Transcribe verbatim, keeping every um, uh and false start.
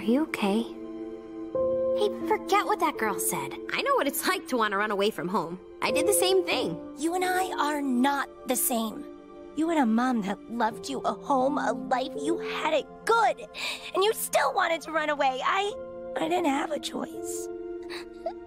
you okay? Hey, forget what that girl said. I know what it's like to want to run away from home. I did the same thing. You and I are not the same. You had a mom that loved you, a home, a life. You had it good. And you still wanted to run away. I... I didn't have a choice.